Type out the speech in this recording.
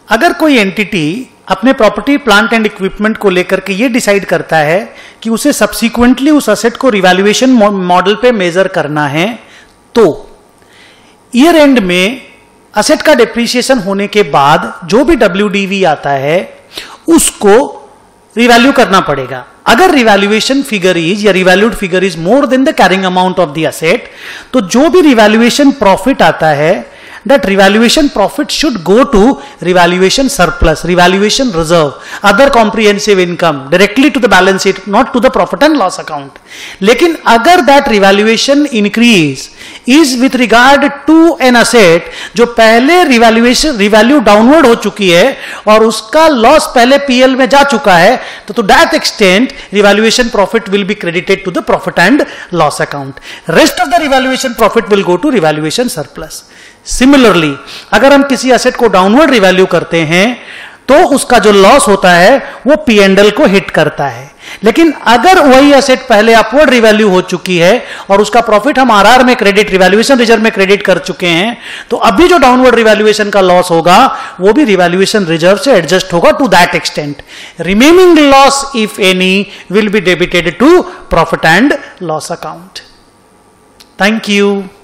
अगर कोई एंटिटी अपने प्रॉपर्टी प्लांट एंड इक्विपमेंट को लेकर के ये डिसाइड करता है कि उसे सब्सिक्वेंटली उस असेट को रिवैल्यूएशन मॉडल पे मेजर करना है, तो ईयर एंड में असेट का डिप्रिसिएशन होने के बाद जो भी WDV आता है उसको रिवैल्यू करना पड़ेगा। अगर रिवैल्यूएशन फिगर इज या revalued figure is more than the carrying amount of the asset, तो जो भी रिवैल्यूएशन प्रॉफिट आता है, that revaluation profit should go to revaluation surplus, revaluation reserve, other comprehensive income, directly to the balance sheet, not to the profit and loss account. लेकिन अगर that revaluation increase is with regard to an asset जो पहले revalue downward हो चुकी है और उसका loss पहले PL में जा चुका है, तो to that extent revaluation profit will be credited to the profit and loss account. Rest of the revaluation profit will go to revaluation surplus. Similarly अगर हम किसी एसेट को डाउनवर्ड रिवैल्यू करते हैं तो उसका जो लॉस होता है वो P&L को हिट करता है, लेकिन अगर वही एसेट पहले अपवर्ड रिवैल्यू हो चुकी है और उसका प्रॉफिट हम RR में क्रेडिट, रिवैल्यूएशन रिजर्व में क्रेडिट कर चुके हैं, तो अभी जो डाउनवर्ड रिवैल्यूएशन का लॉस होगा वो भी रिवैल्यूएशन रिजर्व से एडजस्ट होगा to that extent. Remaining loss if any will be debited to profit and loss account. Thank you.